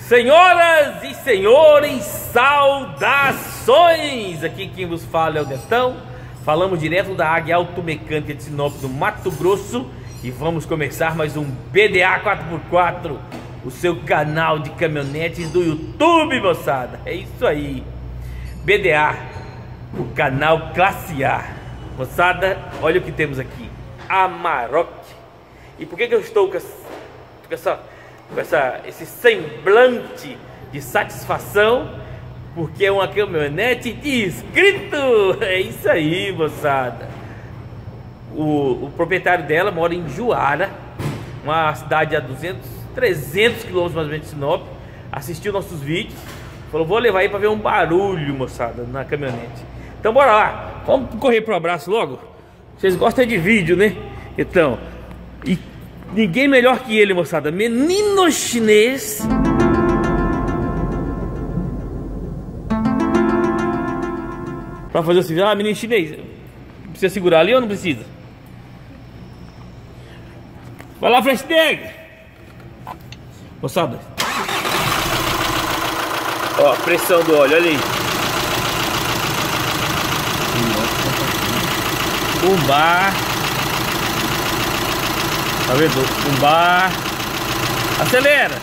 Senhoras e senhores, saudações! Aqui quem vos fala é o Netão. Falamos direto da Águia Automecânica de Sinop, no Mato Grosso. E vamos começar mais um BDA 4x4, o seu canal de caminhonetes do YouTube, moçada. É isso aí, BDA, o canal classe A. Moçada, olha o que temos aqui, Amarok. E por que eu estou com esse semblante de satisfação? Porque é uma caminhonete de inscrito. É isso aí, moçada. O proprietário dela mora em Juara, uma cidade a 300 quilômetros mais ou menos de Sinop. Assistiu nossos vídeos, falou: vou levar aí para ver um barulho, moçada, na caminhonete. Então bora lá, vamos correr pro abraço logo. Vocês gostam de vídeo, né? Então, e ninguém melhor que ele, moçada, menino chinês. Pra fazer o seguinte, menino chinês, precisa segurar ali ou não precisa? Vai lá, Fresh Tag! Moçada, ó, a pressão do óleo, olha aí. Um bar. Tá vendo? Um bar. Acelera.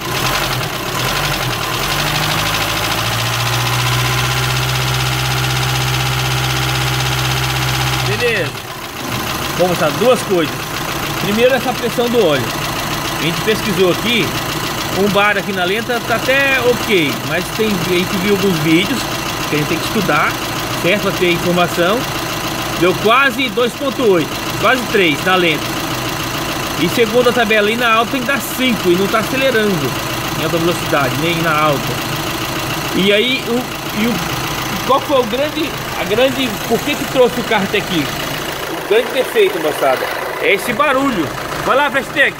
Beleza. Vamos mostrar duas coisas. Primeiro, essa pressão do óleo. A gente pesquisou aqui. Um bar aqui na lenta tá até ok, mas a gente viu alguns vídeos que a gente tem que estudar, certo? Pra ter informação. Deu quase 2.8, quase 3 na lenta. E segundo a tabela ali na alta tem que dar 5 e não está acelerando em alta velocidade, nem na alta. E aí, qual foi por que trouxe o carro até aqui? O grande defeito, moçada, é esse barulho. Vai lá, Festec.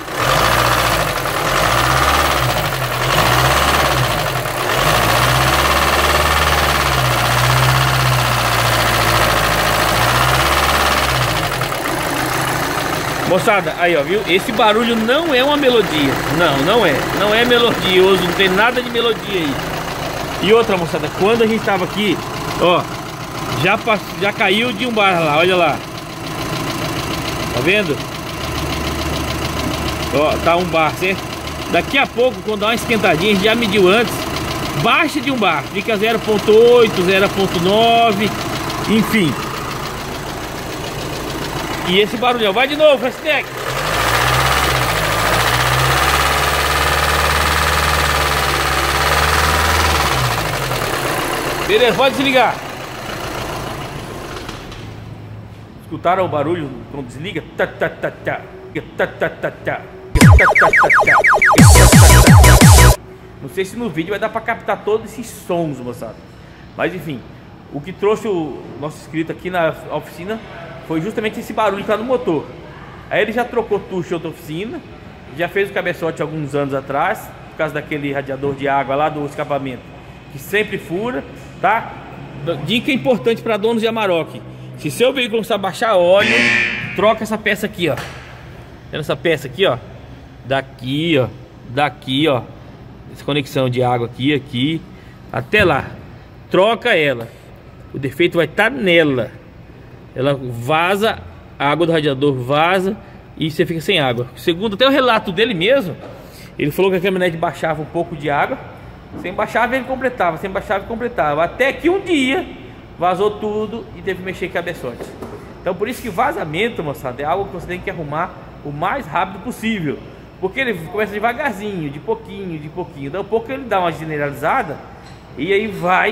Moçada, aí ó, viu? Esse barulho não é uma melodia. Não é melodioso, não tem nada de melodia aí. E outra, moçada, quando a gente tava aqui, ó, já caiu de um bar lá, olha lá. Tá vendo? Ó, tá um bar, certo? Daqui a pouco, quando dá uma esquentadinha, a gente já mediu antes, baixa de um bar, fica 0.8, 0.9, enfim. E esse barulhão, vai de novo, Fastec. Beleza, pode desligar. Escutaram o barulho quando desliga? Não sei se no vídeo vai dar pra captar todos esses sons, moçada. Mas enfim, o que trouxe o nosso inscrito aqui na oficina foi justamente esse barulho que tá no motor. Aí ele já trocou tucho em outra oficina, já fez o cabeçote alguns anos atrás, por causa daquele radiador de água lá do escapamento, que sempre fura, tá? Dica importante para donos de Amarok: se seu veículo começar a baixar óleo, troca essa peça aqui, ó. Vendo essa peça aqui, ó? Daqui, ó. Essa conexão de água aqui, até lá. Troca ela. O defeito vai estar nela. Ela vaza, a água do radiador vaza e você fica sem água. Segundo até o relato dele mesmo, ele falou que a caminhonete baixava um pouco de água, sem baixava ele completava, sem baixava ele completava, até que um dia vazou tudo e teve que mexer cabeçote. Então por isso que vazamento, moçada, é algo que você tem que arrumar o mais rápido possível, porque ele começa devagarzinho, de pouquinho, daí um pouco ele dá uma generalizada e aí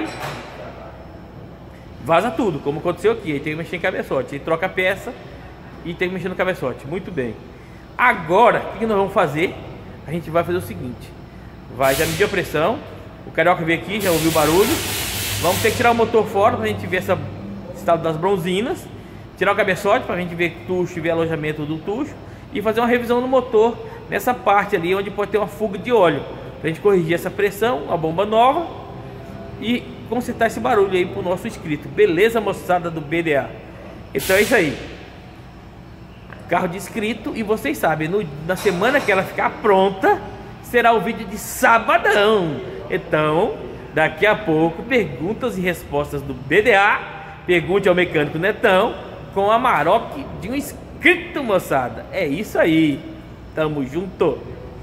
vaza tudo, como aconteceu aqui. Aí tem que mexer em cabeçote, aí troca a peça e tem que mexer no cabeçote. Muito bem. Agora, o que nós vamos fazer? A gente vai fazer o seguinte: já mediu a pressão, o carioca veio aqui, já ouviu o barulho. Vamos ter que tirar o motor fora pra gente ver esse estado das bronzinas, tirar o cabeçote pra gente ver tucho e ver alojamento do tucho, e fazer uma revisão no motor nessa parte ali onde pode ter uma fuga de óleo, pra gente corrigir essa pressão, uma bomba nova e consertar esse barulho aí pro nosso inscrito. Beleza, moçada do BDA? Então é isso aí. carro de inscrito, e vocês sabem, na semana que ela ficar pronta, será o vídeo de sabadão. Então, daqui a pouco, perguntas e respostas do BDA. Pergunte ao mecânico Netão com a Amarok de um inscrito, moçada. É isso aí. Tamo junto.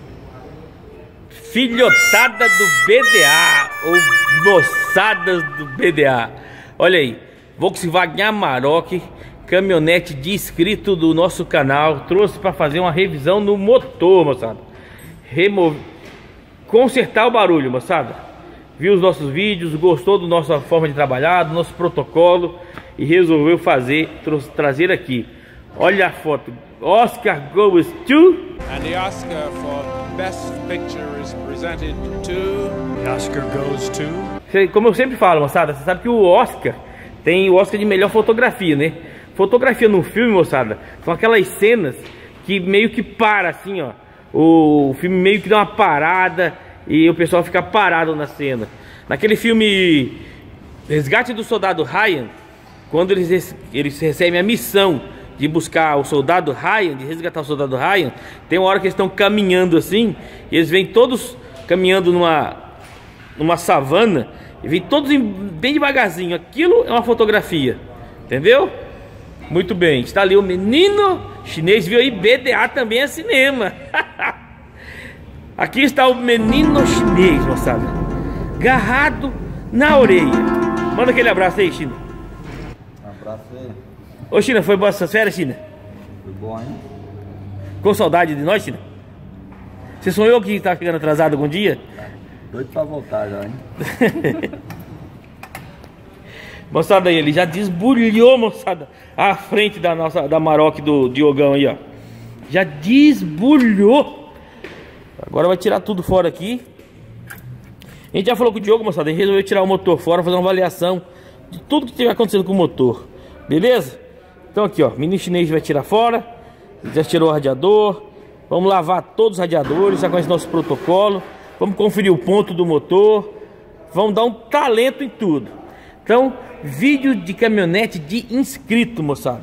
Filhotada do BDA, ou moçadas do BDA. Olha aí, Volkswagen Amarok, caminhonete de inscrito do nosso canal. Trouxe para fazer uma revisão no motor, moçada. Consertar o barulho, moçada. Viu os nossos vídeos, gostou da nossa forma de trabalhar, do nosso protocolo e resolveu trazer aqui. Olha a foto. Oscar goes to... And the Oscar for Best Picture is presented to... The Oscar goes to... Como eu sempre falo, moçada, você sabe que o Oscar tem o Oscar de melhor fotografia, né? Fotografia no filme, moçada, são aquelas cenas que meio que para assim, ó. O filme meio que dá uma parada e o pessoal fica parado na cena. Naquele filme Resgate do Soldado Ryan, quando eles recebem a missão de buscar o soldado Ryan, de resgatar o soldado Ryan, tem uma hora que eles estão caminhando assim, e eles vêm todos caminhando numa savana, e vêm todos bem devagarzinho. Aquilo é uma fotografia, entendeu? Muito bem, está ali o menino chinês, viu aí? BDA também é cinema. Aqui está o menino chinês, moçada, agarrado na orelha. Manda aquele abraço aí, China. Abraço aí. Ô China, foi boa essas férias, China? Foi bom, hein? Com saudade de nós, China? Você sonhou que tá ficando atrasado algum dia? Doido pra voltar já, hein? Moçada aí, ele já desbulhou, moçada, a frente da Amarok do Diogão aí, ó. Já desbulhou. Agora vai tirar tudo fora aqui. A gente já falou com o Diogo, moçada, a gente resolveu tirar o motor fora, fazer uma avaliação de tudo que estiver acontecendo com o motor. Beleza? Então aqui, ó, menino chinês vai tirar fora. Já tirou o radiador. Vamos lavar todos os radiadores, já conhece nosso protocolo. Vamos conferir o ponto do motor. Vamos dar um talento em tudo. Então, vídeo de caminhonete de inscrito, moçada.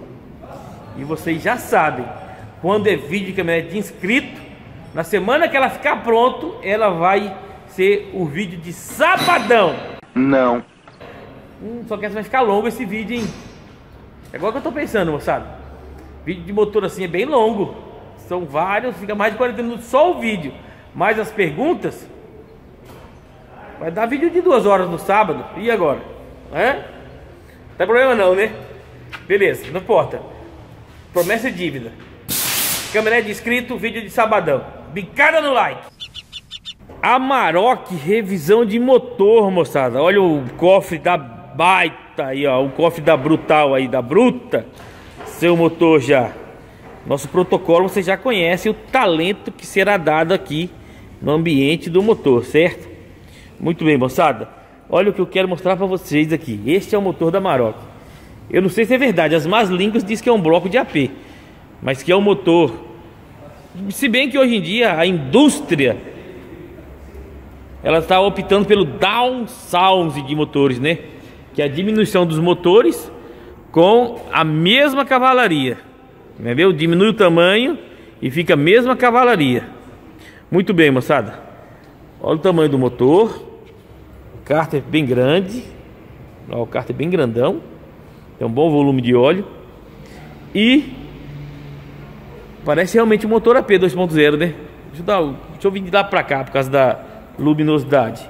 E vocês já sabem, quando é vídeo de caminhonete de inscrito, na semana que ela ficar pronto, ela vai ser o vídeo de sabadão. Não. Só que essa vai ficar longo esse vídeo, hein? É igual que eu tô pensando, moçada. Vídeo de motor assim é bem longo. São vários, fica mais de 40 minutos só o vídeo. Mais as perguntas. Vai dar vídeo de 2 horas no sábado. E agora? Não tem problema não, né? Beleza, não importa. Promessa e dívida. Caminhonete de inscrito, vídeo de sabadão. Bicada no like. Amarok, revisão de motor, moçada. Olha o cofre da baita aí, ó. O cofre da Brutal aí, da Bruta. Seu motor já. Nosso protocolo você já conhece o talento que será dado aqui no ambiente do motor, certo? Muito bem, moçada. Olha o que eu quero mostrar para vocês aqui. Este é o motor da Amarok. Eu não sei se é verdade. As más línguas dizem que é um bloco de AP, mas que é um motor. Se bem que hoje em dia a indústria ela está optando pelo downsize de motores, né? Que é a diminuição dos motores com a mesma cavalaria. Entendeu? Diminui o tamanho e fica a mesma cavalaria. Muito bem, moçada. Olha o tamanho do motor. O cárter bem grande. Olha, o cárter bem grandão. Tem um bom volume de óleo. E parece realmente um motor AP 2.0, né? Deixa eu vir de lá pra cá por causa da luminosidade.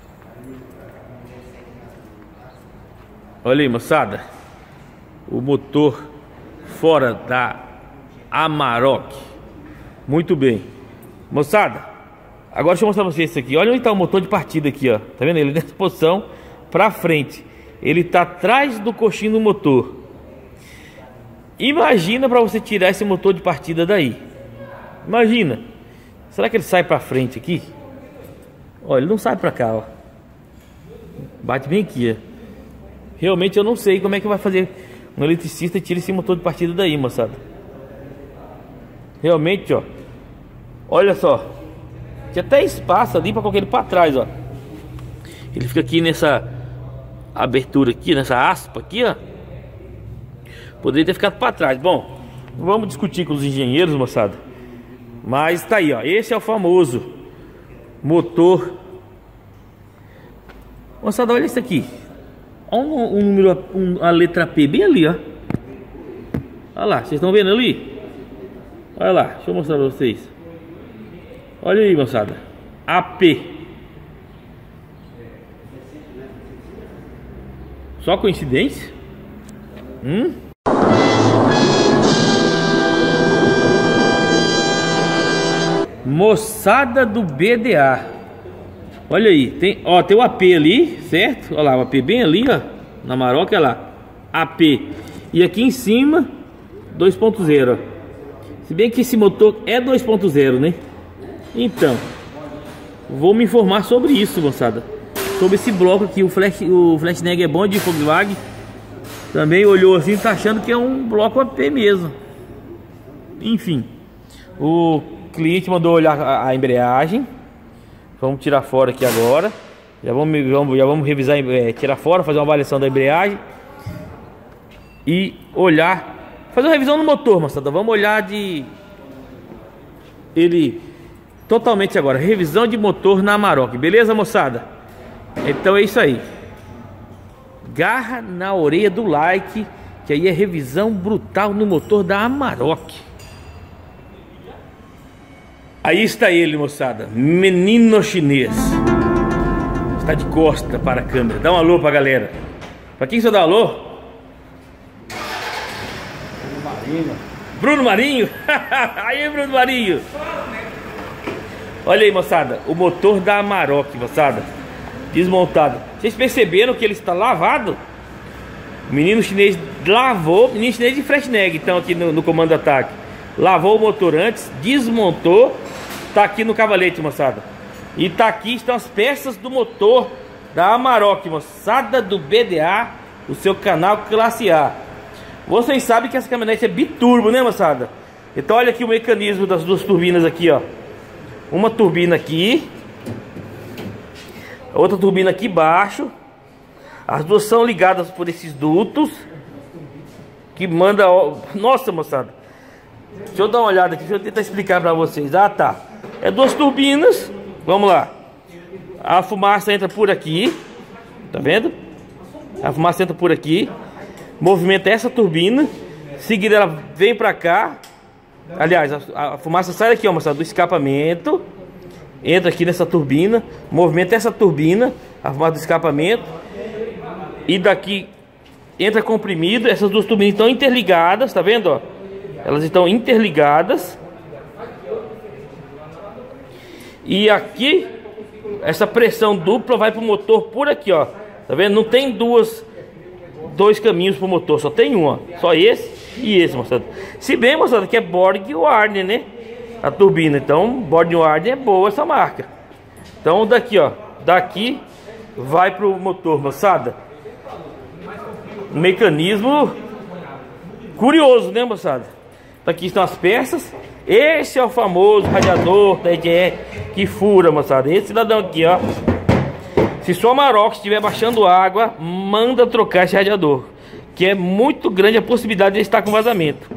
Olha aí, moçada. O motor fora da Amarok. Muito bem, moçada. Agora deixa eu mostrar pra vocês isso aqui. Olha onde está o motor de partida aqui, ó. Tá vendo? Ele nessa posição pra frente. Ele tá atrás do coxinho do motor. Imagina para você tirar esse motor de partida daí. Imagina. Será que ele sai pra frente aqui? Ó, ele não sai pra cá, ó. Bate bem aqui, ó. Realmente eu não sei como é que vai fazer um eletricista tira esse motor de partida daí, moçada. Realmente, ó. Olha só. Tinha até espaço ali para colocar ele para trás, ó. Ele fica aqui nessa abertura aqui, nessa aspa aqui, ó. Poderia ter ficado para trás. Bom, vamos discutir com os engenheiros, moçada, Mas tá aí, ó. Esse é o famoso motor. Moçada, olha isso aqui. Olha um número, a letra P bem ali, ó. Olha lá, vocês estão vendo ali? Olha lá, deixa eu mostrar pra vocês. Olha aí, moçada. AP. Só coincidência? Moçada do BDA. Olha aí, tem o AP ali, certo? Olha lá, o AP bem ali, ó, na Amarok, olha lá, AP. E aqui em cima, 2.0. Se bem que esse motor é 2.0, né? Então, vou me informar sobre isso, moçada. Sobre esse bloco aqui, o Flashnag é bom de Volkswagen. Também olhou assim, tá achando que é um bloco AP mesmo. Enfim, o cliente mandou olhar a embreagem. Vamos tirar fora aqui agora. Já vamos revisar, tirar fora, fazer uma avaliação da embreagem e olhar, fazer uma revisão no motor, moçada. Vamos olhar ele totalmente agora. Revisão de motor na Amarok, beleza, moçada? Então é isso aí. Garra na orelha do like, que aí é revisão brutal no motor da Amarok. Aí está ele, moçada. Menino chinês. Está de costa para a câmera. Dá um alô pra galera. Pra quem você dá um alô? Bruno Marinho. Bruno Marinho? Aí, Bruno Marinho. Olha aí, moçada. O motor da Amarok, moçada. Desmontado. Vocês perceberam que ele está lavado? O menino chinês lavou. Menino chinês de Flashnag, então, aqui no comando ataque. Lavou o motor antes, desmontou. Tá aqui no cavalete, moçada. E tá aqui, estão as peças do motor da Amarok, moçada do BDA, o seu canal Classe A. Vocês sabem que essa caminhonete é biturbo, né, moçada? Então olha aqui o mecanismo das duas turbinas aqui, ó. Uma turbina aqui, outra turbina aqui embaixo. As duas são ligadas por esses dutos que manda... Nossa, moçada, deixa eu dar uma olhada aqui, deixa eu tentar explicar pra vocês. Ah, tá. É duas turbinas. Vamos lá. A fumaça entra por aqui. Tá vendo? A fumaça entra por aqui. Movimenta essa turbina. Seguida ela vem pra cá. Aliás, a fumaça sai daqui, ó, moçada, do escapamento. Entra aqui nessa turbina. Movimenta essa turbina. A fumaça do escapamento. E daqui entra comprimido. Essas duas turbinas estão interligadas. Tá vendo, ó? Elas estão interligadas. E aqui, essa pressão dupla vai pro motor por aqui, ó. Tá vendo? Não tem dois caminhos pro motor, só tem um, ó. Só esse e esse, moçada. Se bem, moçada, que é Borg Warner, né? A turbina. Então, Borg Warner é boa essa marca. Então, daqui, ó. Daqui vai pro motor, moçada. Um mecanismo curioso, né, moçada? Aqui estão as peças. Esse é o famoso radiador da EGR que fura, moçada. Esse cidadão aqui, ó. Se sua Amarok estiver baixando água, manda trocar esse radiador, que é muito grande a possibilidade de ele estar com vazamento.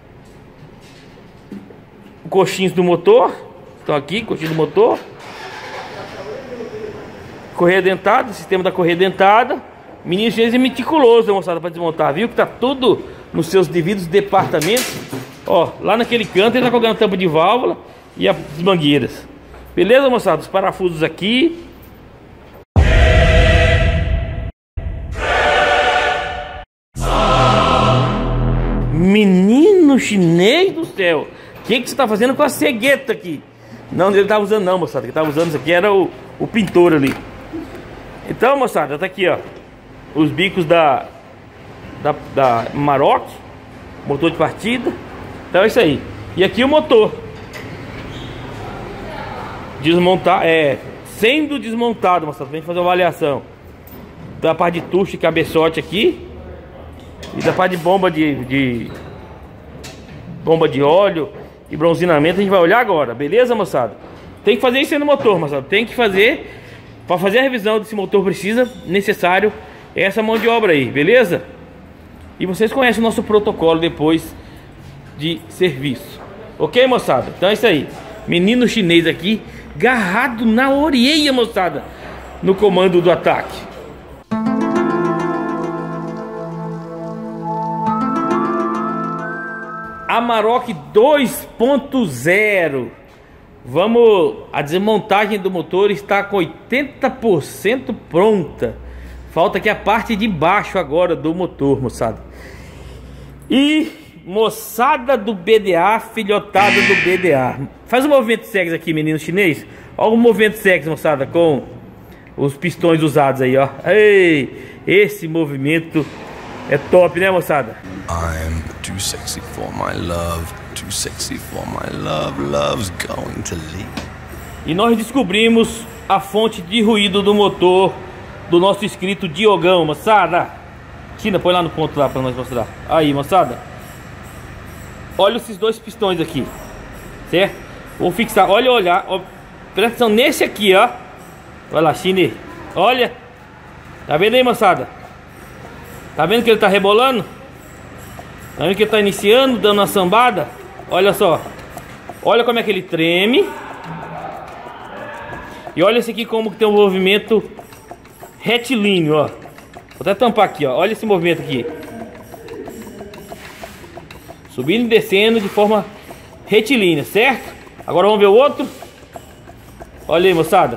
Coxinhos do motor. Estão aqui, coxinhos do motor. Correia dentada, sistema da correia dentada. Menino chinês é meticuloso, moçada, para desmontar. Viu que tá tudo nos seus devidos departamentos. Ó, lá naquele canto ele tá colocando a tampa de válvula e as mangueiras. Beleza, moçada? Os parafusos aqui. Menino chinês do céu, o que você tá fazendo com a cegueta aqui? Não, ele tava usando não, moçada. Ele tava usando isso aqui, era o pintor ali. Então, moçada, tá aqui, ó. Os bicos da Amarok. Motor de partida. Então é isso aí. E aqui o motor. Desmontar, sendo desmontado, moçada. Vem fazer uma avaliação da parte de tucho e cabeçote aqui. E da parte de bomba de óleo e bronzinamento a gente vai olhar agora, beleza, moçada? Tem que fazer isso aí no motor, moçada. Tem que fazer. Para fazer a revisão desse motor precisa, necessário essa mão de obra aí, beleza? E vocês conhecem o nosso protocolo depois de serviço. Ok, moçada? Então é isso aí. Menino chinês aqui, agarrado na orelha, moçada, no comando do ataque. Amarok 2.0. A desmontagem do motor está com 80% pronta. Falta aqui a parte de baixo agora do motor, moçada. E moçada do BDA, filhotada do BDA, faz um movimento sexy aqui, menino chinês. Olha o movimento sexy, moçada, com os pistões usados aí, ó. Ei, esse movimento é top, né, moçada? I'm too sexy for my love, too sexy for my love, love's going to leave. E nós descobrimos a fonte de ruído do motor do nosso inscrito Diogão, moçada. China, põe lá no ponto lá pra nós mostrar. Aí, moçada. Olha esses dois pistões aqui, certo? Vou fixar, olha, ó, presta atenção nesse aqui, ó. Olha lá, Chine. Olha. Tá vendo aí, moçada? Tá vendo que ele tá rebolando? Tá vendo que ele tá iniciando, dando uma sambada? Olha só. Olha como é que ele treme. E olha esse aqui como que tem um movimento retilíneo, ó. Vou até tampar aqui, ó. Olha esse movimento aqui. Subindo e descendo de forma retilínea, certo? Agora vamos ver o outro. Olha aí, moçada.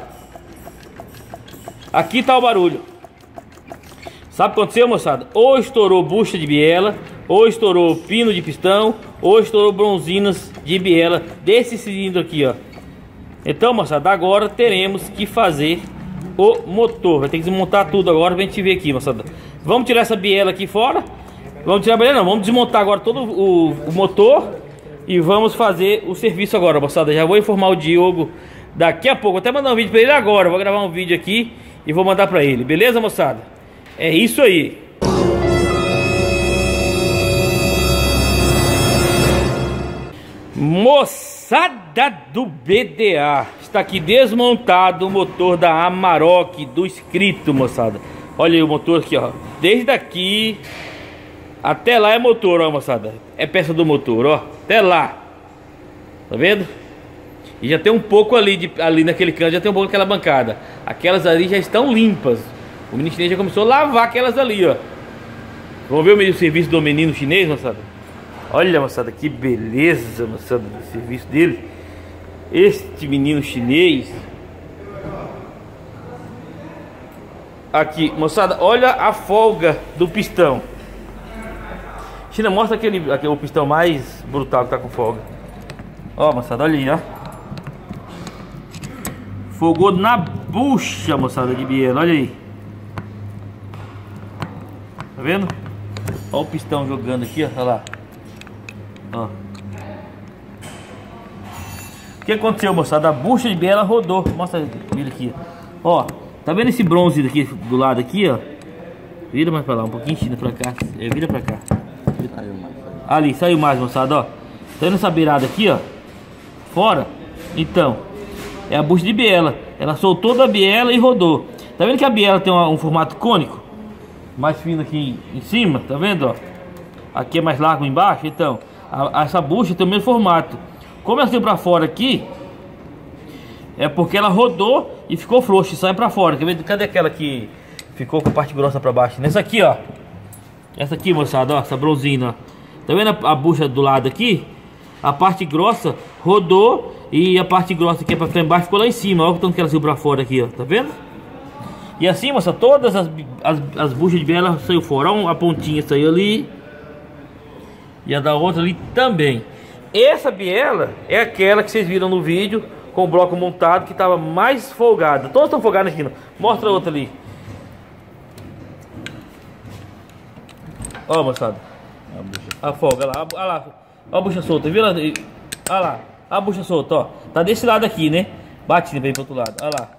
Aqui tá o barulho. Sabe o que aconteceu, moçada? Ou estourou bucha de biela, ou estourou pino de pistão, ou estourou bronzinas de biela desse cilindro aqui, ó. Então, moçada, agora teremos que fazer o motor. Vai ter que desmontar tudo agora pra gente ver aqui, moçada. Vamos tirar essa biela aqui fora. Vamos tirar a biela, não. Vamos desmontar agora todo o motor e vamos fazer o serviço agora, moçada. Já vou informar o Diogo daqui a pouco. Vou até mandar um vídeo pra ele agora. Vou gravar um vídeo aqui e vou mandar pra ele. Beleza, moçada? É isso aí. Moçada do BDA, está aqui desmontado o motor da Amarok do inscrito, moçada. Olha aí o motor aqui, ó. Desde aqui até lá é motor, ó, moçada. É peça do motor, ó. Até lá. Tá vendo? E já tem um pouco ali, ali naquele canto, já tem um pouco daquela bancada. Aquelas ali já estão limpas. O menino chinês já começou a lavar aquelas ali, ó. Vamos ver o serviço do menino chinês, moçada? Olha, moçada, que beleza, moçada, do serviço dele. Este menino chinês. Aqui, moçada, olha a folga do pistão. China, mostra aquele o pistão mais brutal que tá com folga. Ó, moçada, olha aí, ó. Folgou na bucha, moçada, de biela, olha aí. Tá vendo? Olha o pistão jogando aqui, ó, olha lá. Ó. O que aconteceu, moçada? A bucha de biela rodou. Mostra ele aqui, ó. Tá vendo esse bronze daqui do lado aqui, ó? Vira mais pra lá, um pouquinho, China, pra cá. Vira pra cá. Ali, saiu mais, moçada, ó. Tá vendo essa beirada aqui, ó? Fora. Então, é a bucha de biela. Ela soltou da biela e rodou. Tá vendo que a biela tem um formato cônico? Mais fino aqui em cima, tá vendo, ó? Aqui é mais largo embaixo, então essa bucha tem o mesmo formato. Como ela saiu pra fora aqui, é porque ela rodou e ficou frouxa e sai pra fora. Quer ver? Cadê aquela que ficou com a parte grossa pra baixo? Nessa aqui, ó. Essa aqui, moçada, ó, essa bronzina, ó. Tá vendo a bucha do lado aqui? A parte grossa rodou e a parte grossa aqui pra frente embaixo ficou lá em cima. Olha o tanto que ela saiu pra fora aqui, ó. Tá vendo? E assim, moça, todas as buchas de biela saiu fora. Olha, a pontinha saiu ali. E a da outra ali também. Essa biela é aquela que vocês viram no vídeo, com o bloco montado, que estava mais folgada. Todas estão folgadas aqui, não. Mostra a outra ali. Ó, moçada. A folga, olha lá. Olha lá. Olha a bucha solta, viu? Olha lá. A bucha solta, ó. Tá desse lado aqui, né? Bate bem pro outro lado. Olha lá.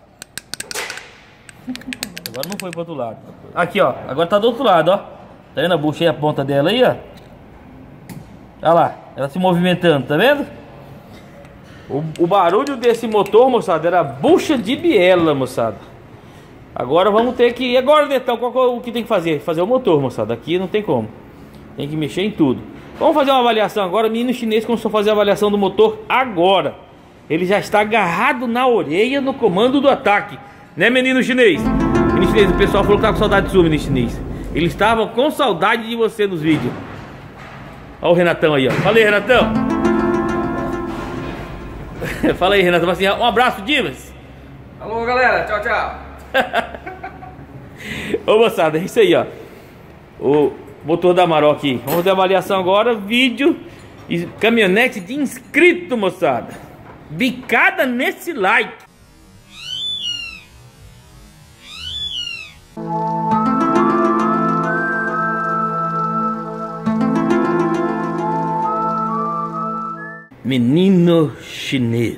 Agora não foi pro outro lado. Aqui, ó. Agora tá do outro lado, ó. Tá vendo a bucha aí, a ponta dela aí, ó? Olha lá. Ela se movimentando, tá vendo? O barulho desse motor, moçada, era bucha de biela, moçada. Agora vamos ter que... E agora, Netão, qual é o que tem que fazer? Fazer o motor, moçada. Aqui não tem como. Tem que mexer em tudo. Vamos fazer uma avaliação agora. O menino chinês começou a fazer a avaliação do motor agora. Ele já está agarrado na orelha no comando do ataque. Né, menino chinês? Menino chinês, o pessoal falou que tá com saudade de sua, menino chinês. Ele estava com saudade de você nos vídeos. Olha o Renatão aí, ó. Fala aí, Renatão. Fala aí, Renatão. Assim, um abraço, Dimas. Alô, galera. Tchau, tchau. Ô, moçada, é isso aí, ó. O motor da Amarok. Vamos fazer a avaliação agora. Vídeo e caminhonete de inscrito, moçada. Bicada nesse like. Menino chinês.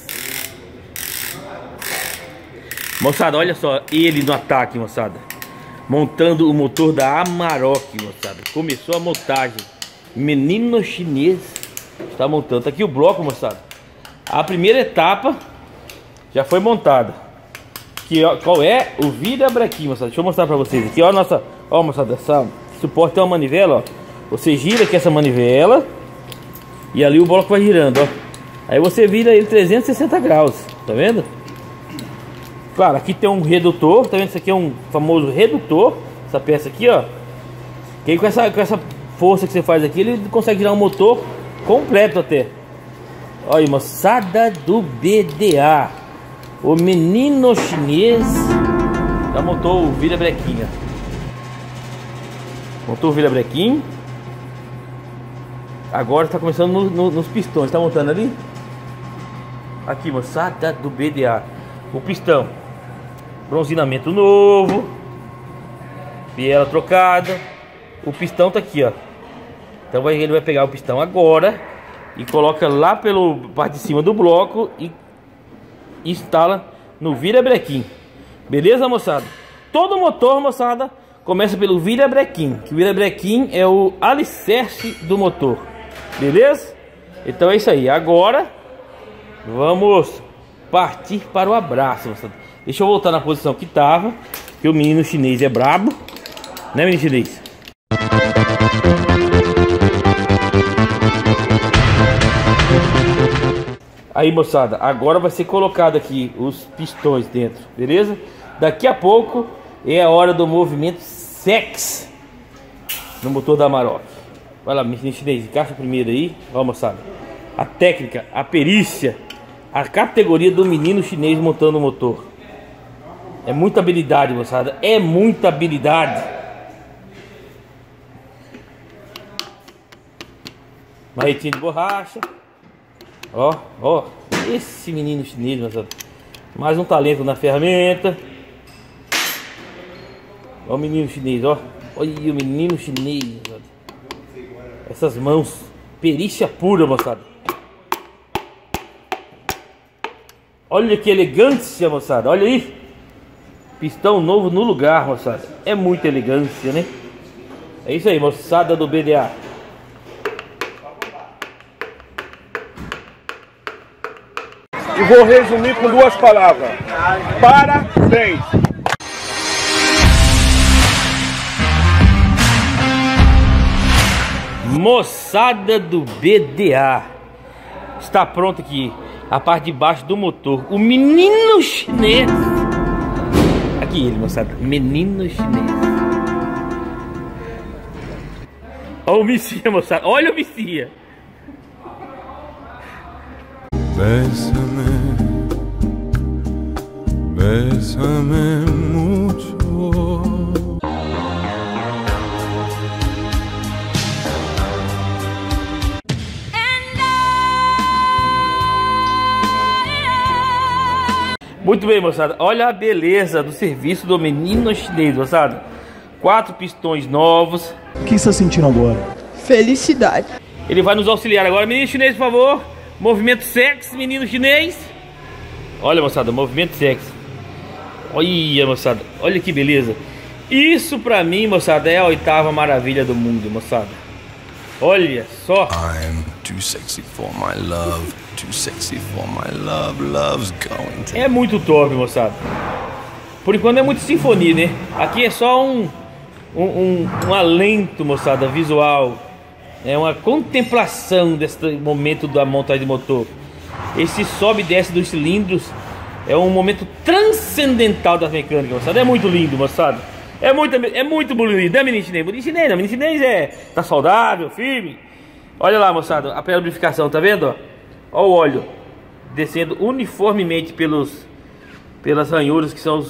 Moçada, olha só ele no ataque, moçada. Montando o motor da Amarok, moçada. Começou a montagem. Menino chinês está montando. Tá aqui o bloco, moçada. A primeira etapa já foi montada. Que, ó, qual é? O virabrequim, moçada. Deixa eu mostrar pra vocês aqui. Ó, nossa, ó, moçada, essa suporte tem uma manivela, ó. Você gira aqui essa manivela e ali o bloco vai girando, ó. Aí você vira ele 360 graus, tá vendo? Claro, aqui tem um redutor, tá vendo? Isso aqui é um famoso redutor. Essa peça aqui, ó. Que aí com essa força que você faz aqui, ele consegue girar um motor completo até. Olha aí, moçada do BDA. O menino chinês já montou o virabrequim, ó. Montou o virabrequim. Agora está começando nos pistões. Está montando ali? Aqui, moçada do BDA. O pistão. Bronzinamento novo. Biela trocada. O pistão tá aqui, ó. Então ele vai pegar o pistão agora e coloca lá pela parte de cima do bloco e instala no virabrequim. Beleza, moçada? Todo motor, moçada, começa pelo virabrequim. Que o virabrequim é o alicerce do motor. Beleza? Então é isso aí. Agora vamos partir para o abraço, moçada. Deixa eu voltar na posição que tava, que o menino chinês é brabo, né, menino chinês? Aí, moçada, agora vai ser colocado aqui os pistões dentro, beleza? Daqui a pouco é a hora do movimento sex no motor da Amarok. Vai lá, menino chinês, encaixa primeiro aí. Ó, moçada, a técnica, a perícia, a categoria do menino chinês montando o motor. É muita habilidade, moçada, é muita habilidade. Marretinha de borracha. Ó, ó, esse menino chinês, moçada. Mais um talento na ferramenta. Ó o menino chinês, ó. Olha o menino chinês, moçada. Essas mãos, perícia pura, moçada. Olha que elegância, moçada. Olha aí. Pistão novo no lugar, moçada. É muita elegância, né? É isso aí, moçada do BDA. E vou resumir com duas palavras. Parabéns! Moçada do BDA. Está pronto aqui a parte de baixo do motor. O menino chinês. Aqui ele, moçada. Menino chinês. Olha o Missia, moçada. Olha o Missia. Bésame, bésame mucho. Muito bem, moçada. Olha a beleza do serviço do menino chinês, moçada. 4 pistões novos. O que você está sentindo agora? Felicidade. Ele vai nos auxiliar agora. Menino chinês, por favor. Movimento sexy, menino chinês. Olha, moçada, movimento sexy. Olha, moçada, olha que beleza. Isso pra mim, moçada, é a 8ª maravilha do mundo, moçada. Olha só. I'm too sexy for my love, too sexy for my love, love's going to... É muito top, moçada. Por enquanto é muito sinfonia, né? Aqui é só um alento, moçada, visual. É uma contemplação desse momento da montagem de motor. Esse sobe e desce dos cilindros é um momento transcendental da mecânica, moçada. É muito lindo, moçada. É muito bonito, né, menino chinês? Menino chinês não, menino chinês tá saudável, firme. Olha lá, moçada, a lubrificação, tá vendo? Ó o óleo descendo uniformemente pelas ranhuras que são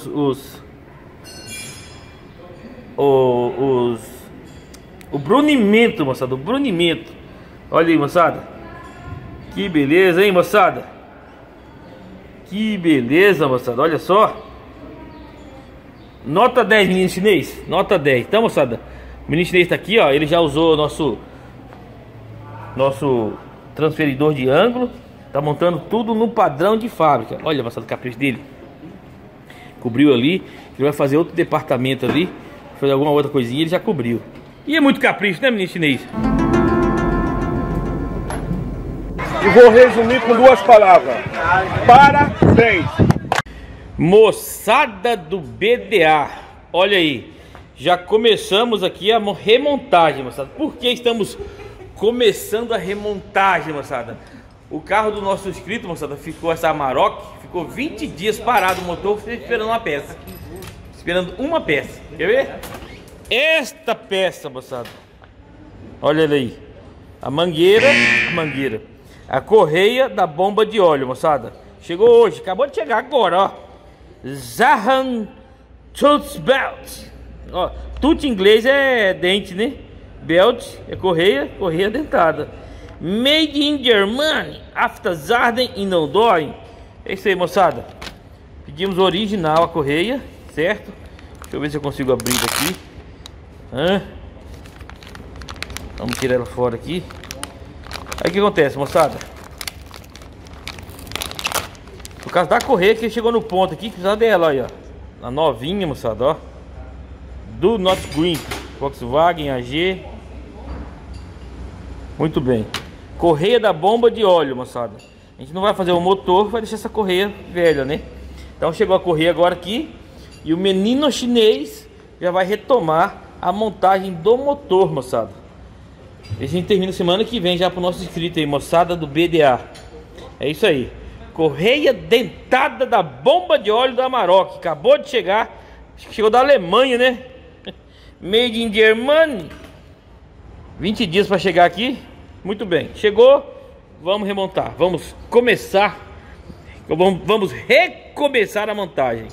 o brunimento, moçada, o brunimento. Olha aí, moçada. Que beleza, hein, moçada? Que beleza, moçada, olha só. Nota 10, menino chinês. Nota 10. Então, moçada, o menino chinês tá aqui, ó. Ele já usou o nosso transferidor de ângulo. Tá montando tudo no padrão de fábrica. Olha, moçada, o capricho dele. Cobriu ali. Ele vai fazer outro departamento ali, fazer alguma outra coisinha, ele já cobriu. E é muito capricho, né, menino chinês? E vou resumir com 2 palavras. Parabéns! Moçada do BDA, olha aí, já começamos aqui a remontagem, moçada. Por que estamos começando a remontagem, moçada? O carro do nosso inscrito, moçada, essa Amarok, ficou 20 dias parado o motor, esperando uma peça. Esperando uma peça, quer ver? Esta peça, moçada. Olha ele aí. A mangueira, a correia da bomba de óleo, moçada. Chegou hoje, acabou de chegar agora, ó. Zahan Tooth Belt. Ó, tooth em inglês é dente, né? Belt é correia dentada. Made in Germany, after Zarden in Odoi. É isso aí, moçada. Pedimos original a correia, certo? Deixa eu ver se eu consigo abrir aqui. Vamos tirar ela fora aqui. Aí o que acontece, moçada? Por causa da correia que chegou no ponto aqui, que precisa dela, olha. A novinha, moçada, ó. Do Not Green, Volkswagen AG. Muito bem. Correia da bomba de óleo, moçada. A gente não vai fazer o motor, vai deixar essa correia velha, né? Então chegou a correia agora aqui. E o menino chinês já vai retomar a montagem do motor, moçada. A gente termina semana que vem já pro nosso inscrito aí, moçada do BDA. É isso aí. Correia dentada da bomba de óleo da Amarok. Acabou de chegar. Acho que chegou da Alemanha, né? Made in Germany. 20 dias para chegar aqui. Muito bem. Chegou. Vamos remontar. Vamos começar. Vamos recomeçar a montagem.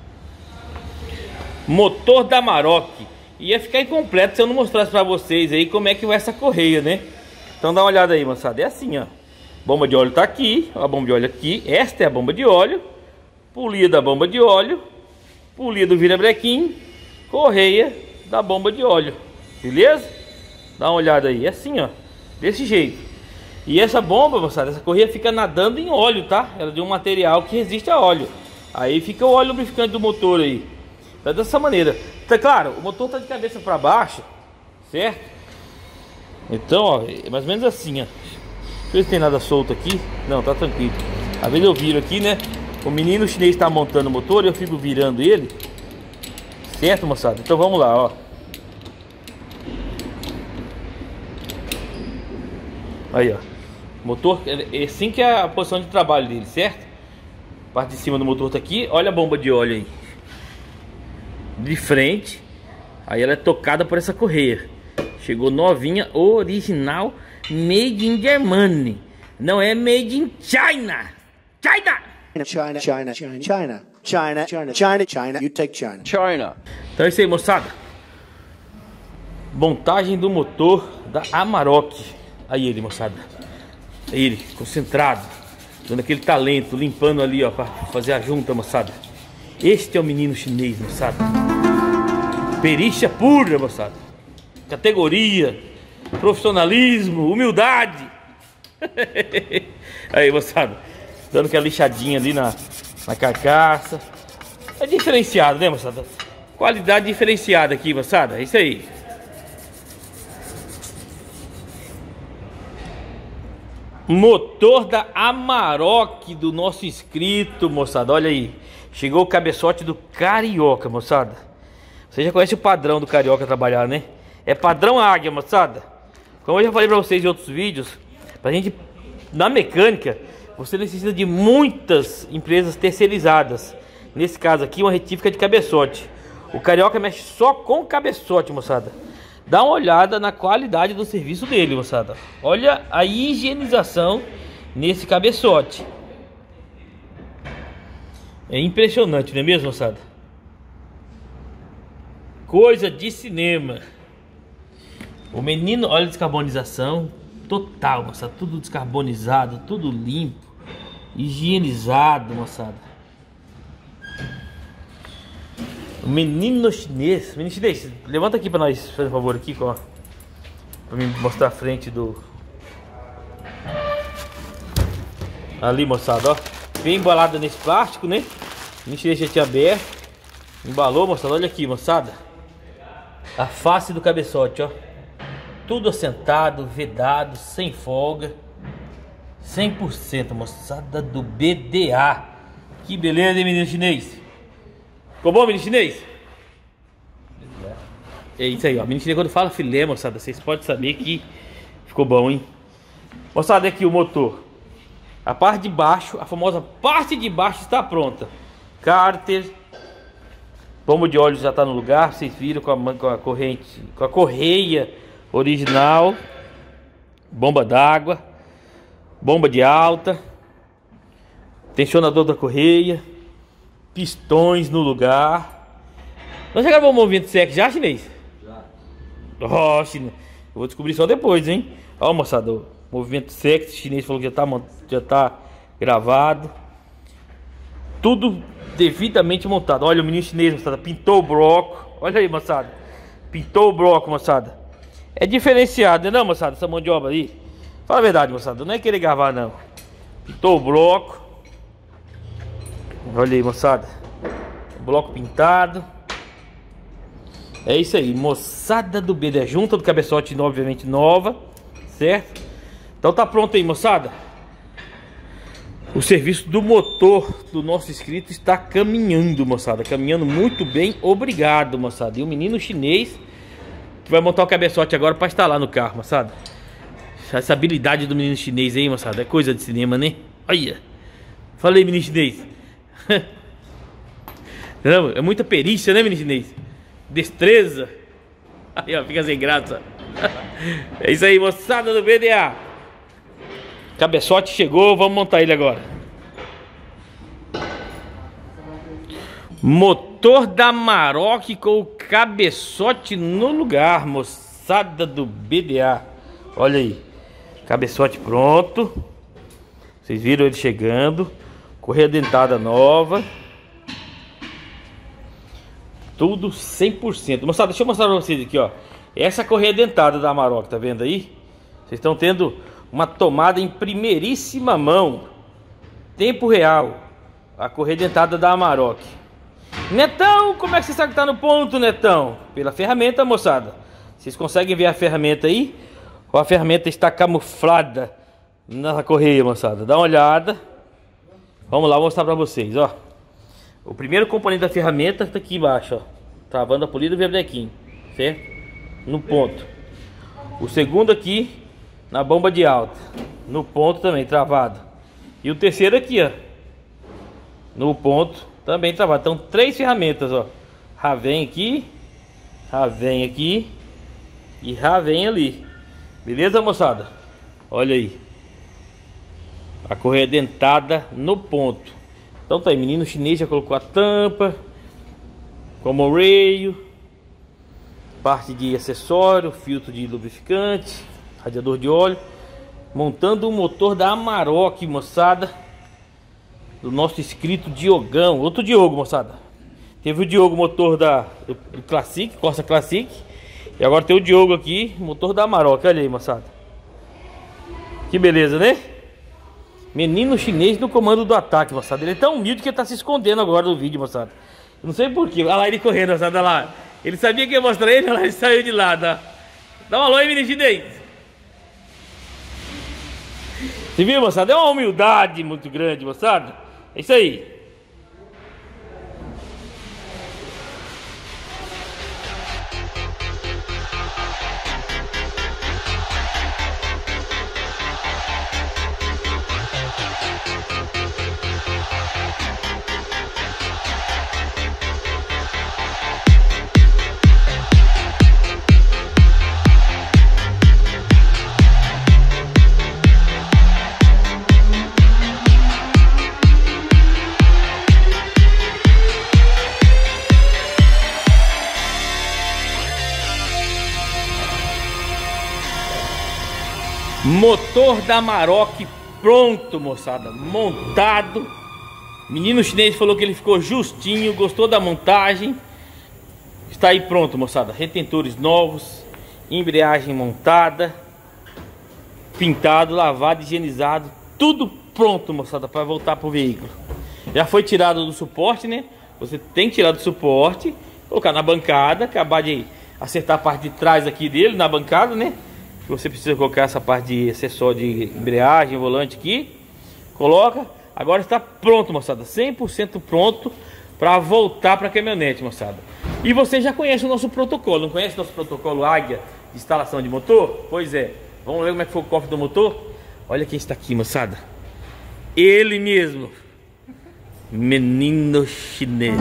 Motor da Amarok. Ia ficar incompleto se eu não mostrasse para vocês aí como é que vai essa correia, né? Então dá uma olhada aí, moçada. É assim, ó. Bomba de óleo tá aqui, a bomba de óleo aqui. Esta é a bomba de óleo. Polia da bomba de óleo. Polia do virabrequim. Correia da bomba de óleo. Beleza? Dá uma olhada aí. É assim, ó. Desse jeito. E essa bomba, moçada, essa correia fica nadando em óleo, tá? Ela é de um material que resiste a óleo. Aí fica o óleo lubrificante do motor aí. Tá dessa maneira. Tá claro, o motor tá de cabeça para baixo, certo? Então, ó, é mais ou menos assim, ó. Deixa eu ver se tem nada solto aqui. Não, tá tranquilo. Às vezes eu viro aqui, né? O menino chinês tá montando o motor e eu fico virando ele. Certo, moçada? Então vamos lá, ó. Aí, ó. Motor, é assim que é a posição de trabalho dele, certo? A parte de cima do motor tá aqui. Olha a bomba de óleo aí. De frente. Aí ela é tocada por essa correia. Chegou novinha, original, made in Germany. Não é made in China. China. You take China. China. Então é isso aí, moçada. Montagem do motor da Amarok. Aí ele, moçada. Aí ele, concentrado. Dando aquele talento, limpando ali, ó, pra fazer a junta, moçada. Este é o menino chinês, moçada. Perícia pura, moçada. Categoria, profissionalismo, humildade. Aí, moçada, dando aquela lixadinha ali na carcaça. É diferenciado, né, moçada? Qualidade diferenciada aqui, moçada. É isso aí. Motor da Amarok do nosso inscrito, moçada. Olha aí. Chegou o cabeçote do Carioca, moçada. Você já conhece o padrão do Carioca trabalhar, né? É padrão águia, moçada. Como eu já falei pra vocês em outros vídeos, pra gente, na mecânica, você necessita de muitas empresas terceirizadas. Nesse caso aqui, uma retífica de cabeçote. O Carioca mexe só com cabeçote, moçada. Dá uma olhada na qualidade do serviço dele, moçada. Olha a higienização nesse cabeçote. É impressionante, não é mesmo, moçada? Coisa de cinema. O menino, olha a descarbonização total, moçada. Tudo descarbonizado, tudo limpo, higienizado, moçada. O menino chinês. Menino chinês, levanta aqui pra nós, faz um favor aqui, ó. Pra me mostrar a frente do... Ali, moçada, ó. Bem embalada nesse plástico, né? O menino chinês já tinha aberto. Embalou, moçada, olha aqui, moçada. A face do cabeçote, ó. Tudo assentado, vedado, sem folga. 100%, moçada, do BDA. Que beleza, hein, menino chinês? Ficou bom, menino chinês? É isso aí, ó. Menino chinês, quando fala filé, moçada, vocês podem saber que ficou bom, hein? Moçada, aqui o motor. A parte de baixo, a famosa parte de baixo está pronta. Cárter. Bomba de óleo já está no lugar. Vocês viram com a corrente, com a correia original. Bomba d'água. Bomba de alta. Tensionador da correia. Pistões no lugar. Nós já gravamos o movimento sexo já, chinês? Já. Ó, chinês. Eu vou descobrir só depois, hein? Ó, moçada, o movimento sexo, o chinês falou que já tá gravado. Tudo devidamente montado. Olha o menino chinês, moçada, pintou o bloco. Olha aí, moçada. Pintou o bloco, moçada. É diferenciado, né, não, moçada? Essa mão de obra aí. Fala a verdade, moçada. Não é querer gravar, não. Pintou o bloco. Olha aí, moçada. Bloco pintado. É isso aí, moçada do BDA. Junta do cabeçote, obviamente, nova. Certo? Então tá pronto aí, moçada. O serviço do motor do nosso inscrito está caminhando, moçada. Caminhando muito bem, obrigado, moçada. E o menino chinês que vai montar o cabeçote agora para instalar no carro, moçada. Essa habilidade do menino chinês aí, moçada, é coisa de cinema, né? Olha. Falei, menino chinês. Não, é muita perícia, né, menino chinês? Destreza. Aí, ó, fica sem graça. É isso aí, moçada do BDA. Cabeçote chegou, vamos montar ele agora. Motor da Amarok com o cabeçote no lugar, moçada do BDA. Olha aí, cabeçote pronto. Vocês viram ele chegando. Correia dentada nova. Tudo 100%. Moçada, deixa eu mostrar pra vocês aqui, ó. Essa correia dentada da Amarok, tá vendo aí? Vocês estão tendo uma tomada em primeiríssima mão. Tempo real. A correia dentada da Amarok. Netão, como é que você sabe que tá no ponto, Netão? Pela ferramenta, moçada. Vocês conseguem ver a ferramenta aí? Ou a ferramenta está camuflada na correia, moçada? Dá uma olhada. Vamos lá, vou mostrar pra vocês, ó. O primeiro componente da ferramenta está aqui embaixo, ó. Travando a polida e o verbrequim, certo? No ponto. O segundo aqui na bomba de alta, no ponto também travado. E o terceiro aqui, ó, no ponto também travado. Então 3 ferramentas, ó. Ravém aqui e ravém ali. Beleza, moçada? Olha aí. A correia dentada no ponto. Então tá aí, menino chinês já colocou a tampa, como rail, parte de acessório, filtro de lubrificante, radiador de óleo, montando o motor da Amarok, moçada, do nosso inscrito Diogão, outro Diogo, moçada. Teve o Diogo, motor do Classic, Corsa Classic, e agora tem o Diogo aqui, motor da Amarok. Olha aí, moçada, que beleza, né? Menino chinês no comando do ataque, moçada. Ele é tão humilde que ele tá se escondendo agora do vídeo, moçada. Não sei porquê. Olha lá ele correndo, moçada. Olha lá. Ele sabia que ia mostrar ele, olha lá, ele saiu de lado, ó. Dá um alô aí, menino chinês. Você viu, moçada? É uma humildade muito grande, moçada. É isso aí. Motor da Amarok pronto, moçada, montado. Menino chinês falou que ele ficou justinho, gostou da montagem. Está aí pronto, moçada. Retentores novos, embreagem montada, pintado, lavado, higienizado, tudo pronto, moçada, para voltar pro veículo. Já foi tirado do suporte, né? Você tem que tirar do suporte, colocar na bancada, acabar de acertar a parte de trás aqui dele, na bancada, né? Você precisa colocar essa parte de acessório de embreagem, volante aqui. Coloca. Agora está pronto, moçada. 100% pronto para voltar para a caminhonete, moçada. E você já conhece o nosso protocolo. Não conhece o nosso protocolo Águia de instalação de motor? Pois é. Vamos ver como é que foi o cofre do motor? Olha quem está aqui, moçada. Ele mesmo. Menino chinês.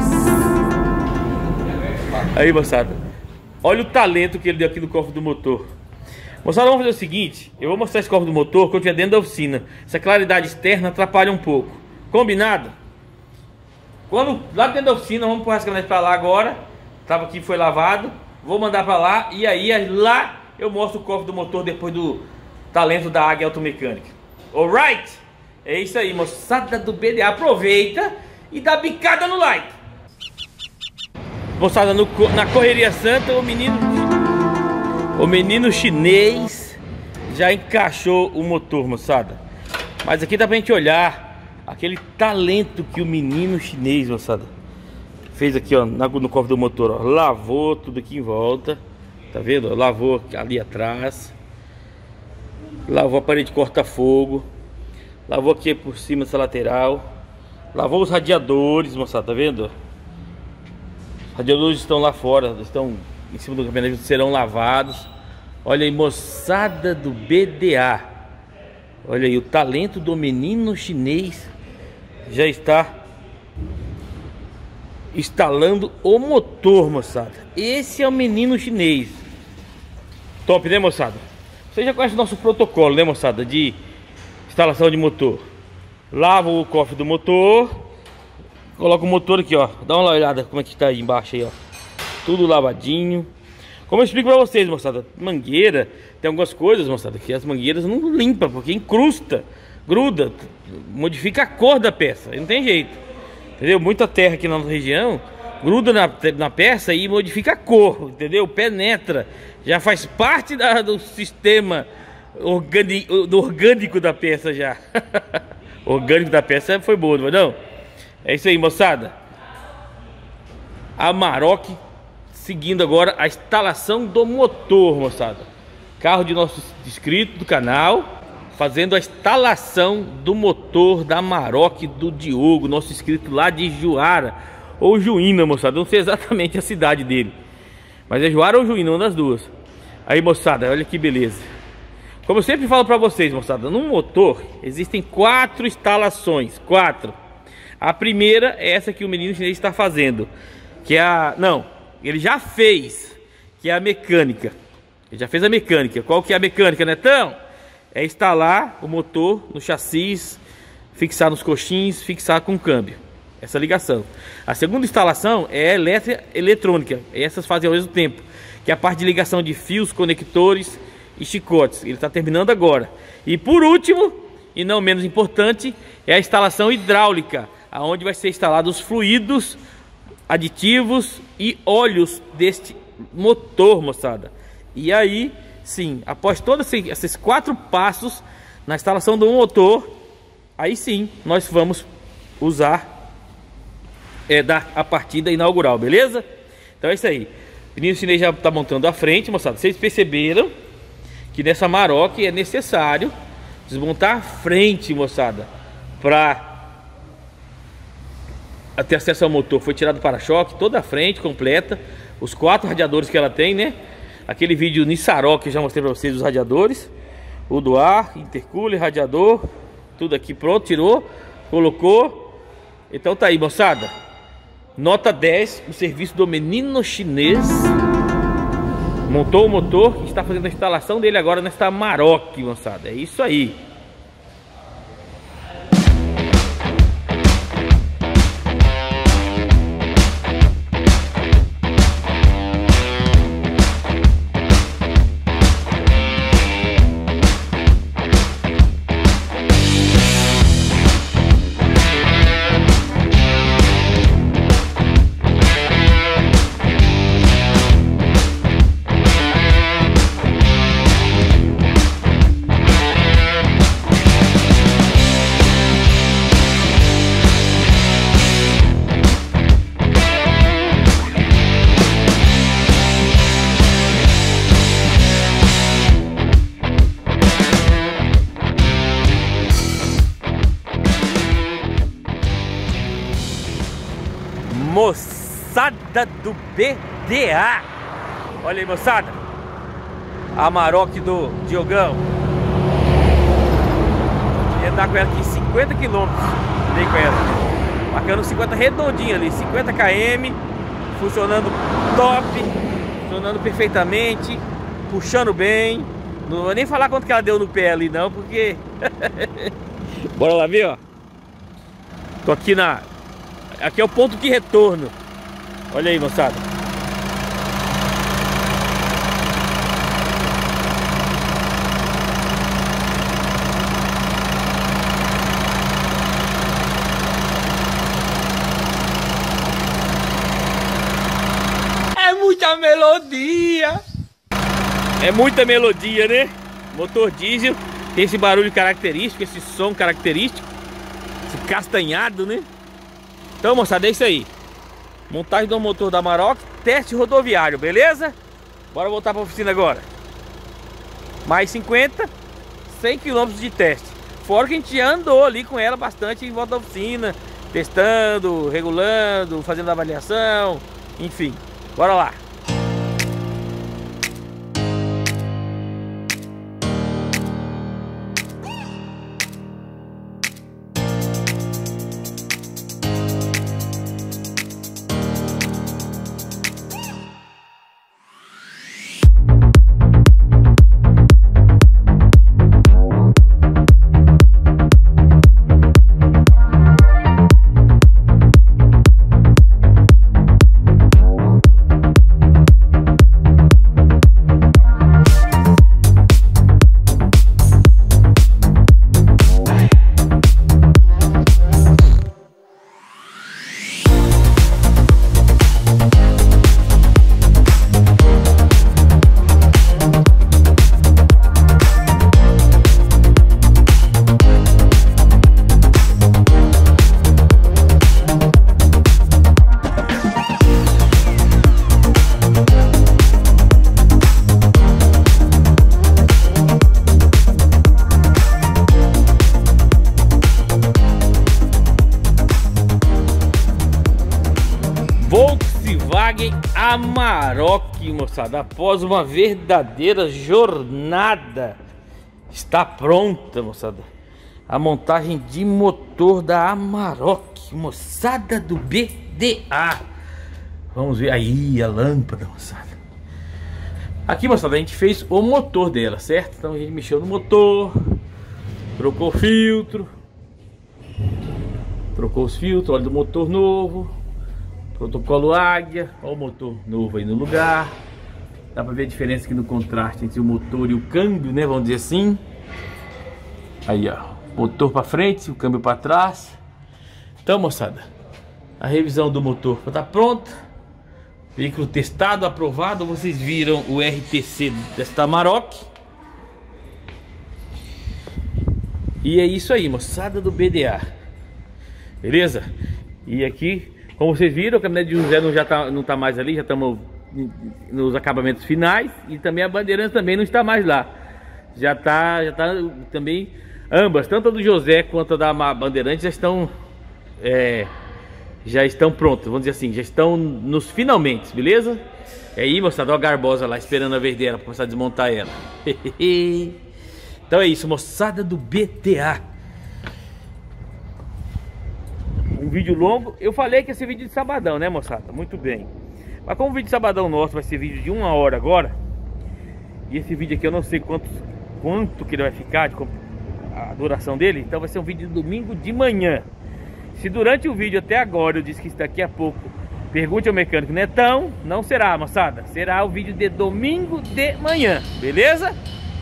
Aí, moçada. Olha o talento que ele deu aqui no cofre do motor. Moçada, vamos fazer o seguinte. Eu vou mostrar esse cofre do motor quando eu estiver dentro da oficina. Essa claridade externa atrapalha um pouco. Combinado? Quando lá dentro da oficina, vamos pôr essa caminhonete para lá agora. Tava aqui, foi lavado. Vou mandar para lá. E aí lá eu mostro o cofre do motor depois do talento da Águia Automecânica. Alright? É isso aí, moçada do BDA. Aproveita e dá bicada no like. Moçada, na correria santa, o menino chinês já encaixou o motor, moçada. Mas aqui dá pra gente olhar aquele talento que o menino chinês, moçada, fez aqui, ó, no cofre do motor, ó. Lavou tudo aqui em volta. Tá vendo? Lavou ali atrás. Lavou a parede de corta-fogo. Lavou aqui por cima dessa lateral. Lavou os radiadores, moçada, tá vendo? Os radiadores estão lá fora, estão em cima do caminhonete, serão lavados. Olha aí, moçada do BDA. Olha aí, o talento do menino chinês já está instalando o motor, moçada. Esse é o menino chinês. Top, né, moçada? Você já conhece o nosso protocolo, né, moçada, de instalação de motor. Lava o cofre do motor, coloca o motor aqui, ó. Dá uma olhada como é que tá aí embaixo aí, ó. Tudo lavadinho. Como eu explico pra vocês, moçada, mangueira, tem algumas coisas, moçada, que as mangueiras não limpam, porque incrusta, gruda, modifica a cor da peça, não tem jeito. Entendeu? Muita terra aqui na nossa região gruda na peça e modifica a cor, entendeu? Penetra, já faz parte do sistema orgânico da peça já. O orgânico da peça foi boa, não foi não? É isso aí, moçada. Amarok seguindo agora a instalação do motor, moçada. Carro de nosso inscrito do canal, fazendo a instalação do motor da Amarok do Diogo, nosso inscrito lá de Juara ou Juína, moçada. Não sei exatamente a cidade dele, mas é Juara ou Juína, uma das duas. Aí, moçada, olha que beleza. Como eu sempre falo pra vocês, moçada, no motor existem 4 instalações. 4. A primeira é essa que o menino chinês está fazendo, que é a... Não, ele já fez, que é a mecânica. Ele já fez a mecânica. Qual que é a mecânica, Netão? É instalar o motor no chassi, fixar nos coxins, fixar com câmbio. Essa ligação. A segunda instalação é eletrônica. Essas fazem ao mesmo tempo, que é a parte de ligação de fios, conectores e chicotes. Ele está terminando agora. E por último, e não menos importante, é a instalação hidráulica, aonde vai ser instalados os fluidos, aditivos e óleos deste motor, moçada. E aí, sim, após todos esses 4 passos na instalação do motor, aí sim, nós vamos usar dar a partida inaugural, beleza? Então é isso aí. O menino chinês já está montando a frente, moçada. Vocês perceberam que nessa Amarok é necessário desmontar a frente, moçada, para ter acesso ao motor. Foi tirado o para-choque, toda a frente completa, os 4 radiadores que ela tem, né? Aquele vídeo Nissarok que eu já mostrei para vocês, os radiadores, o do ar, intercooler, radiador, tudo aqui pronto, tirou, colocou. Então tá aí, moçada. Nota 10, o serviço do menino chinês. Montou o motor e está fazendo a instalação dele agora nesta Amarok, moçada. É isso aí. moçada do BDA. Olha aí, moçada. A Amarok do Diogão. Ia andar com ela aqui 50 km. Dei com ela. Marcando 50 redondinho ali. 50 km. Funcionando top. Funcionando perfeitamente. Puxando bem. Não vou nem falar quanto que ela deu no pé ali não, porque... Bora lá ver, ó. Tô aqui na... Aqui é o ponto de retorno. Olha aí, moçada. É muita melodia. É muita melodia, né? Motor diesel. Tem esse barulho característico, esse som característico. Esse castanhado, né? Então, moçada, é isso aí. Montagem do motor da Amarok, teste rodoviário, beleza? Bora voltar para a oficina agora. Mais 50, 100 km de teste. Fora que a gente já andou ali com ela bastante em volta da oficina, testando, regulando, fazendo avaliação, enfim. Bora lá. Volkswagen Amarok, moçada, após uma verdadeira jornada, está pronta, moçada, a montagem de motor da Amarok, moçada do BDA. Vamos ver aí a lâmpada, moçada. Aqui, moçada, a gente fez o motor dela, certo? Então a gente mexeu no motor, trocou o filtro, trocou os filtros, óleo do motor novo, protocolo Águia. Olha o motor novo aí no lugar. Dá pra ver a diferença aqui no contraste entre o motor e o câmbio, né? Vamos dizer assim. Aí, ó. Motor pra frente, o câmbio pra trás. Então, moçada, a revisão do motor tá pronta. Veículo testado, aprovado. Vocês viram o RTC desta Amarok. E é isso aí, moçada do BDA. Beleza? E aqui, como vocês viram, a caminhonete de José não tá mais ali, já estamos nos acabamentos finais. E também a Bandeirantes também não está mais lá. Já tá também, ambas, tanto a do José quanto a da Bandeirantes já estão prontas, vamos dizer assim, já estão nos finalmente, beleza? É aí, moçada, ó a Garbosa lá esperando a verdeira para começar a desmontar ela. Então é isso, moçada do BDA. Um vídeo longo. Eu falei que ia ser vídeo de sabadão, né, moçada? Muito bem. Mas como o vídeo de sabadão nosso vai ser vídeo de 1 hora agora, e esse vídeo aqui eu não sei quanto que ele vai ficar, a duração dele, então vai ser um vídeo de domingo de manhã. Se durante o vídeo até agora eu disse que daqui a pouco pergunte ao mecânico Netão, não será, moçada. Será o vídeo de domingo de manhã, beleza?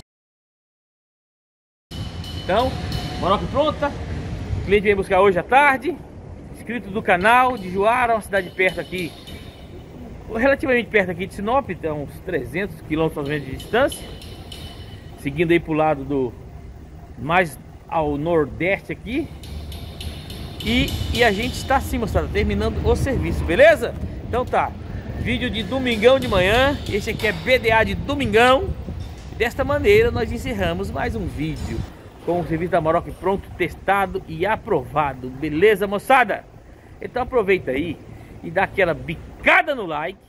Então, Amarok pronta. O cliente vem buscar hoje à tarde. Inscrito do canal de Juara, uma cidade perto aqui, relativamente perto aqui de Sinop, então uns 300 km mais ou menos de distância. Seguindo aí pro lado do mais ao nordeste aqui. E a gente está assim, moçada, terminando o serviço, beleza? Então tá, vídeo de domingão de manhã. Esse aqui é BDA de domingão. E desta maneira nós encerramos mais um vídeo com o serviço da Amarok pronto, testado e aprovado, beleza, moçada? Então aproveita aí e dá aquela bicada no like.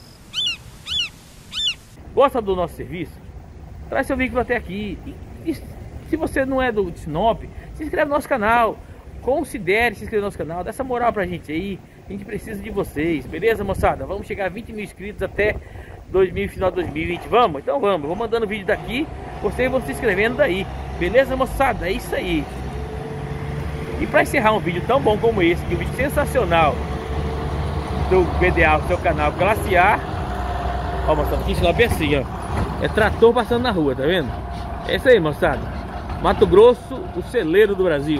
Gosta do nosso serviço? Traz seu veículo até aqui. E se você não é do Sinop, se inscreve no nosso canal. Considere se inscrever no nosso canal. Dá essa moral pra gente aí. A gente precisa de vocês, beleza, moçada? Vamos chegar a 20 mil inscritos até final de 2020. Vamos? Então vamos. Vou mandando vídeo daqui. Vocês vão se inscrevendo daí. Beleza, moçada? É isso aí. E para encerrar um vídeo tão bom como esse, que é um vídeo sensacional do BDA, o seu canal Classe A. Ó, moçada, aqui em Sinop é assim, ó. É trator passando na rua, tá vendo? É isso aí, moçada. Mato Grosso, o celeiro do Brasil.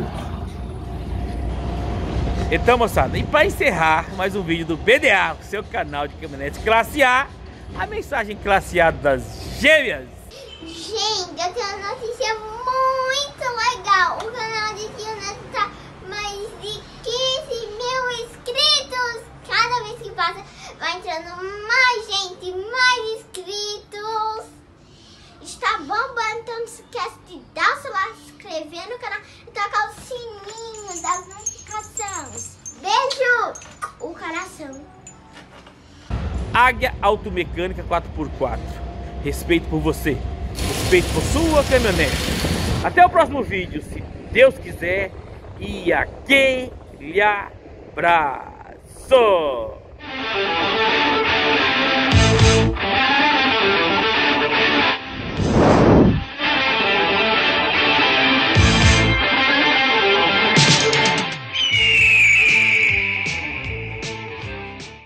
Então, moçada, e para encerrar mais um vídeo do BDA, o seu canal de caminhonetes Classe A, a mensagem Classe A das gêmeas. Gente, eu tenho uma notícia muito legal. O canal de caminhonetes tá mais de 15 mil inscritos. Cada vez que passa, vai entrando mais gente, mais inscritos. Está bombando, então não se esquece de dar o seu like, se inscrever no canal e tocar o sininho das notificações. Beijo! O coração. Águia Automecânica 4x4. Respeito por você. Respeito por sua caminhonete. Até o próximo vídeo, se Deus quiser. E aquele abraço!